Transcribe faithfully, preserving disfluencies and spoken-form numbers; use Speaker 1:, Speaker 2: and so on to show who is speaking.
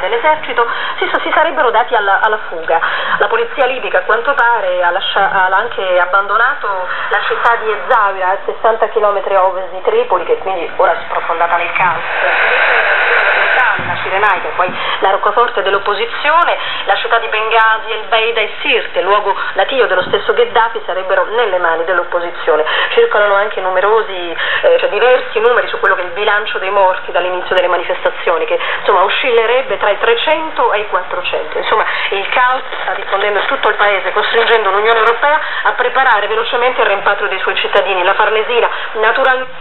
Speaker 1: l'esercito si, si sarebbero dati alla, alla fuga. La polizia libica a quanto pare ha, lascia, ha anche abbandonato la città di Essaouira a sessanta chilometri a ovest di Tripoli, che quindi ora è sprofondata nel caos. La Cirenaica, poi la roccaforte dell'opposizione, la città di Bengasi, El Beida e Sirte, luogo natio dello stesso Gheddafi, sarebbero nelle mani dell'opposizione. Circolano anche numerosi, eh, cioè diversi numeri su quello che è il bilancio dei morti dall'inizio delle manifestazioni, che insomma oscillerebbe tra i trecento e i quattrocento. Insomma, il caos sta diffondendo in tutto il paese, costringendo l'Unione Europea a preparare velocemente il rimpatrio dei suoi cittadini. La Farnesina naturalmente